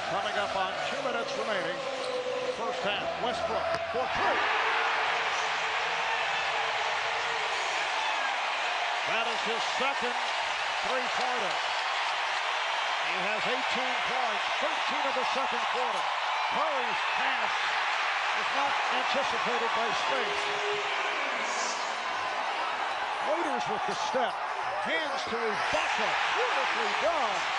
Coming up on 2 minutes remaining. First half, Westbrook for three. That is his second three-pointer. He has 18 points, 13 of the second quarter. Curry's pass is not anticipated by Space. Waiters with the step. Hands to Ibaka. Beautifully done.